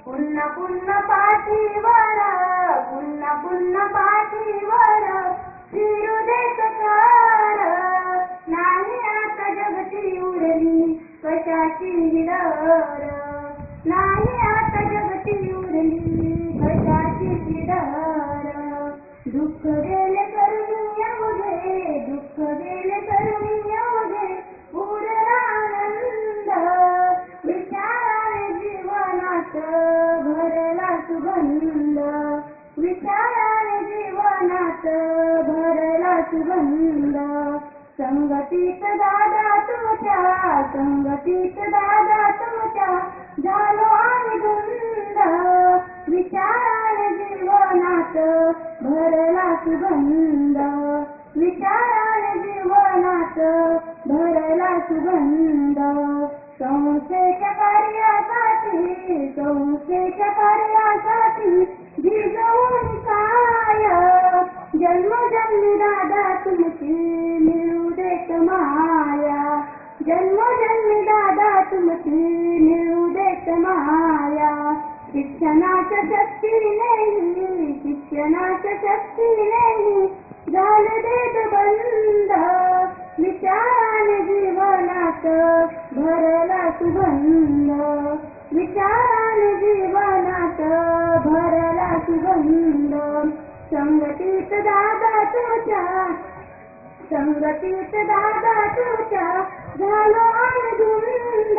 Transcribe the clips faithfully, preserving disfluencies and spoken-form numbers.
पुन्हा पुन्हा पाठीवर पुन्हा पुन्हा पाठीवर फिरू दे सकार नाही आता जगती उरली कशाची डर नाही आता जगती उरली कशाची डर दुःख गेले करुणी अवघे दुःख गेले करुणी अवघे पूर्ण आनंद विचाराने जीवनात भरला सुगंध विचाराने जीवनात भरला सुगंध संगतीत दादा तुमच्या संगतीत दादा तुमच्या झालो आणि धुंद विचाराने जीवनात भरला सुगंध विचाराने जीवनात भरला सुगंध संस्थेच्या कार्यासाठी संस्थेच्या कार्यासाठी जिजवून काय जन्मजन्मी दादा तुमची मिळू देत माया जन्मजन्मी दादा तुमची मिळू देत माया शिक्षणाच्या शक्तीने शिक्षणाच्या शक्तीने झाले देत बंद विचाराने जीवनात भरला सुगंध विचाराने जीवनात भरला सुगंध संगतीत दादा तुमच्या संगतीत दादा तुमच्या झालो आनंद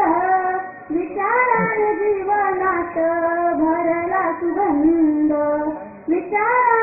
विचाराने जीवनात भरला सुगंध विचार